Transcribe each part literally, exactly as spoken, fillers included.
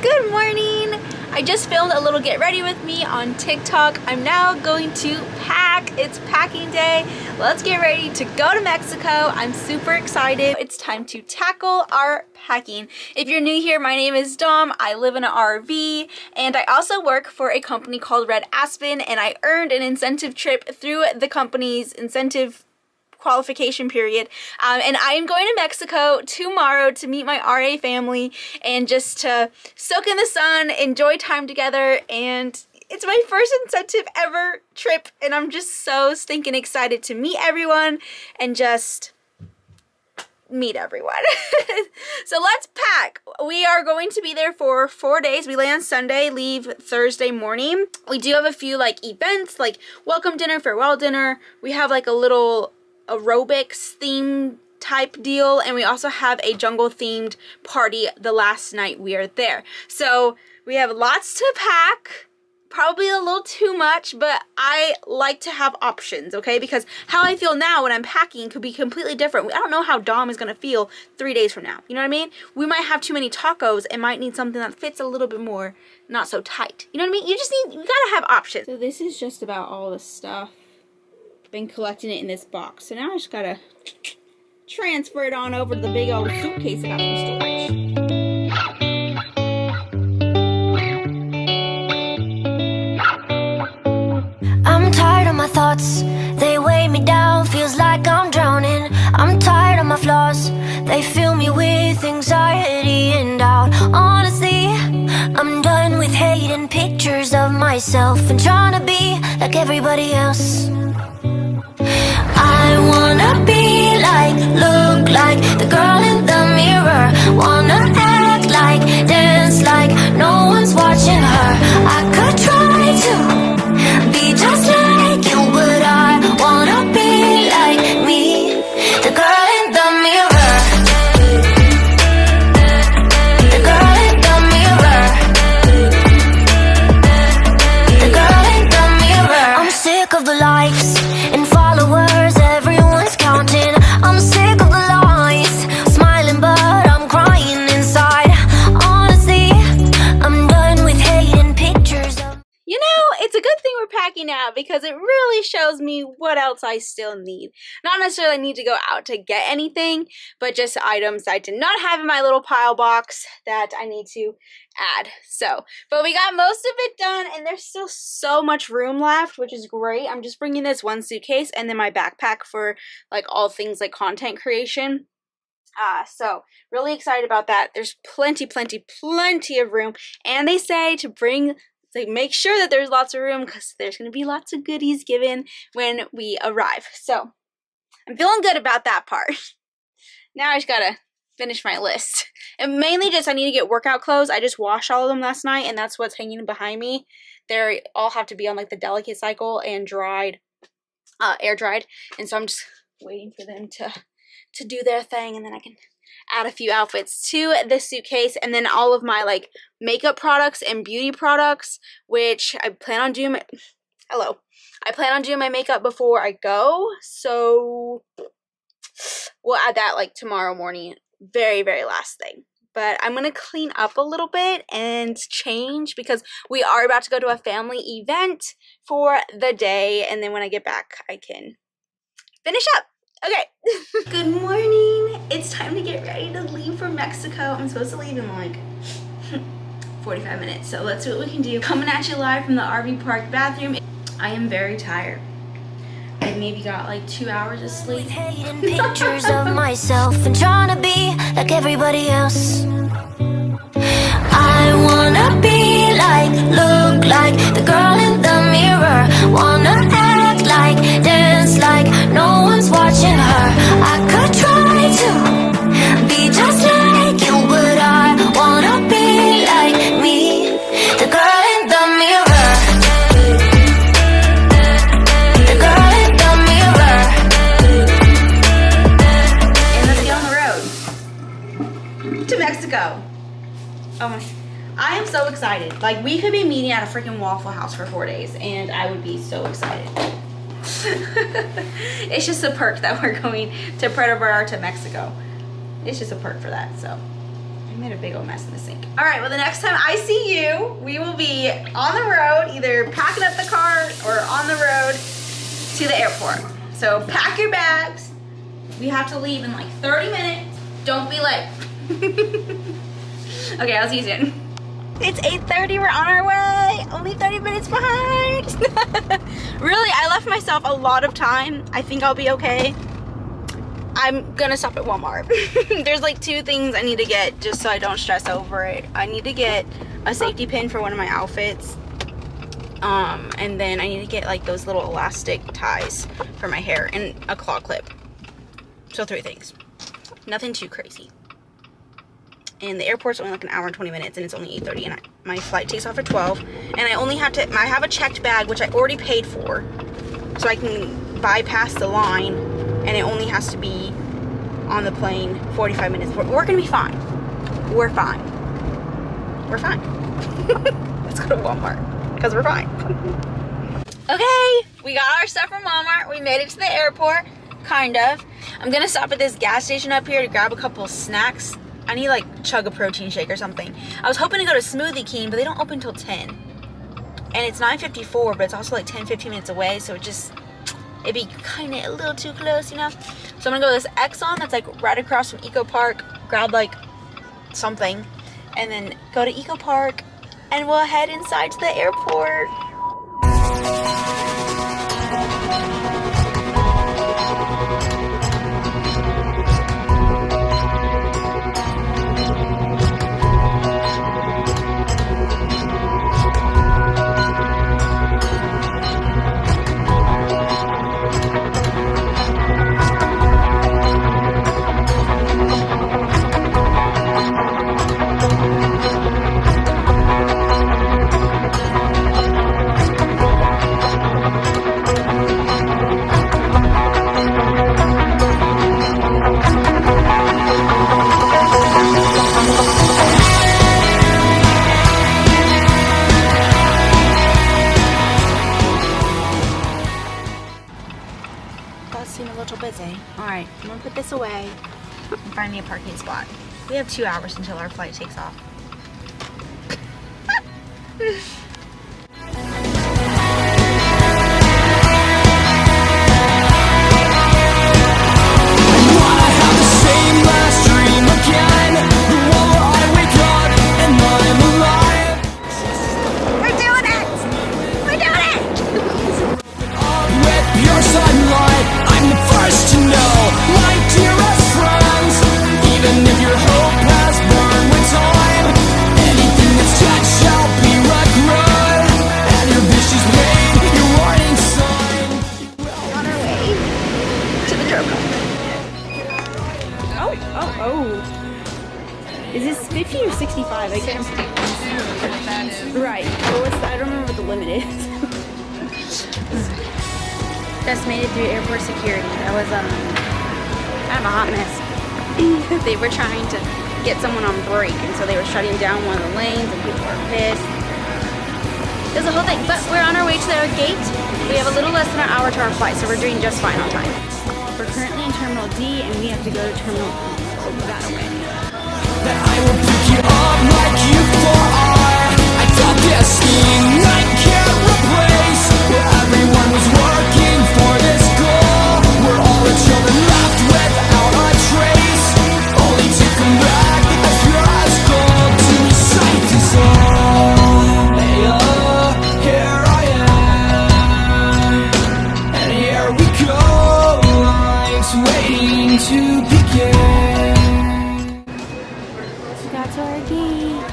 Good morning! I just filmed a little get ready with me on TikTok. I'm now going to pack. It's packing day. Let's get ready to go to Mexico. I'm super excited. It's time to tackle our packing. If you're new here, my name is Dom. I live in an R V and I also work for a company called Red Aspen, and I earned an incentive trip through the company's incentive qualification period, um, and I am going to Mexico tomorrow to meet my R A family and just to soak in the sun, enjoy time together, and it's my first incentive ever trip, and I'm just so stinking excited to meet everyone and just meet everyone. So let's pack. We are going to be there for four days. We land Sunday, leave Thursday morning. We do have a few like events, like welcome dinner, farewell dinner. We have like a little aerobics theme type deal, and we also have a jungle themed party the last night we are there. So we have lots to pack, probably a little too much, but I like to have options, okay? Because how I feel now when I'm packing could be completely different. I don't know how Dom is gonna feel three days from now, you know what I mean? We might have too many tacos and might need something that fits a little bit more, not so tight, you know what I mean? You just need, you gotta have options. So this is just about all the stuff. Been collecting it in this box, so now I just gotta transfer it on over to the big old suitcase I got from storage. I'm tired of my thoughts, they weigh me down, feels like I'm drowning. I'm tired of my flaws, they fill me with anxiety and doubt. Honestly, I'm done with hating pictures of myself and trying to be like everybody else. I wanna be like, look like the girl in the mirror. Wanna act like, dance like no one's watching her. I could try to be just like you, but I wanna be like me, the girl in the mirror. The girl in the mirror. The girl in the mirror. I'm sick of the likes and followers, everyone's counting. I'm sick of the lies, smiling but I'm crying inside. Honestly, I'm done with hating pictures of... You know, it's a good thing we're packing out because it really shows me what else I still need. Not necessarily need to go out to get anything, but just items I did not have in my little pile box that I need to add. So, but we got most of it done, and there's still so much room left, which is great. I'm just bringing this one suitcase and then my backpack for like all things like content creation. Uh, so really excited about that. There's plenty, plenty, plenty of room, and they say to bring like make sure that there's lots of room because there's going to be lots of goodies given when we arrive. So I'm feeling good about that part. Now I just gotta finish my list. And mainly just I need to get workout clothes. I just washed all of them last night, and that's what's hanging behind me. They all have to be on like the delicate cycle and dried, uh, air dried. And so I'm just waiting for them to, to do their thing, and then I can add a few outfits to this suitcase. And then all of my like makeup products and beauty products, which I plan on doing my, hello, I plan on doing my makeup before I go, so we'll add that like tomorrow morning, very very last thing. But I'm gonna clean up a little bit and change because we are about to go to a family event for the day, and then when I get back I can finish up. Okay. Good morning. It's time to get ready to leave for Mexico. I'm supposed to leave in like forty-five minutes, so let's see what we can do. Coming at you live from the R V park bathroom. I am very tired. I maybe got like two hours of sleep. Hating pictures of myself and trying to be like everybody else. I wanna be like, look like the girl in the mirror. Wanna act like, dance like no one's watching her. I could try to be just like you, but I wanna be like me, the girl in the mirror. The girl in the mirror. And let's get on the road to Mexico. Oh my, I am so excited. Like, we could be meeting at a freaking Waffle House for four days and I would be so excited. It's just a perk that we're going to Puerto Vallarta, Mexico. It's just a perk for that, so I made a big old mess in the sink. All right, well, the next time I see you, we will be on the road, either packing up the car or on the road to the airport. So pack your bags. We have to leave in like thirty minutes. Don't be late. Okay, I'll see you soon. It's eight thirty, we're on our way. Only thirty minutes behind. Really, I left myself a lot of time. I think I'll be okay. I'm gonna stop at Walmart. There's like two things I need to get just so I don't stress over it. I need to get a safety pin for one of my outfits. Um, and then I need to get like those little elastic ties for my hair and a claw clip. So three things. Nothing too crazy. And the airport's only like an hour and twenty minutes, and it's only eight thirty, and I, my flight takes off at twelve. And I only have to, I have a checked bag, which I already paid for, so I can bypass the line, and it only has to be on the plane forty-five minutes before. We're gonna be fine. We're fine. We're fine. Let's go to Walmart, because we're fine. Okay, we got our stuff from Walmart. We made it to the airport, kind of. I'm gonna stop at this gas station up here to grab a couple of snacks. I need like chug a protein shake or something. I was hoping to go to Smoothie King, but they don't open till ten. And it's nine fifty-four, but it's also like ten, fifteen minutes away, so it just, it'd be kind of a little too close, you know? So I'm gonna go to this Exxon that's like right across from Eco Park, grab like something, and then go to Eco Park, and we'll head inside to the airport. Alright, I'm gonna put this away and find me a parking spot. We have two hours until our flight takes off. Is this fifty or sixty-five? I can't remember. Right. Well, what's the, I don't remember what the limit is. Just made it through airport security. That was um, kind of a hot mess. They were trying to get someone on break, and so they were shutting down one of the lanes, and people were pissed. It was a whole thing, but we're on our way to our gate. We have a little less than an hour to our flight, so we're doing just fine on time. We're currently in Terminal D, and we have to go to Terminal E. That away. That I will pick you up like you for are. I felt this thing I can't replace. Where everyone was working for this goal. We're all the children left without a trace. Only to come back as pure as gold. To recite this song. Hey, oh, here I am. And here we go. Life's waiting to begin. That's our gate.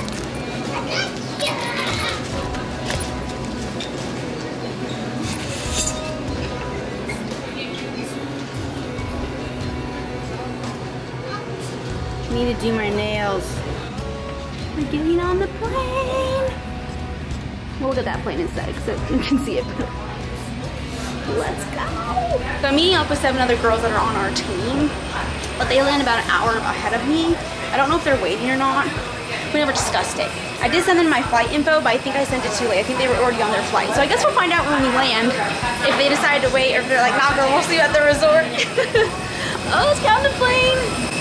Need to do my nails. We're getting on the plane. We'll look at that plane instead so you can see it. Let's go. So I'm meeting up with seven other girls that are on our team, but they land about an hour ahead of me. I don't know if they're waiting or not. We never discussed it. I did send them my flight info, but I think I sent it too late. I think they were already on their flight. So I guess we'll find out when we land if they decide to wait or if they're like, nah girl, we'll see you at the resort. Oh, let's get on the plane.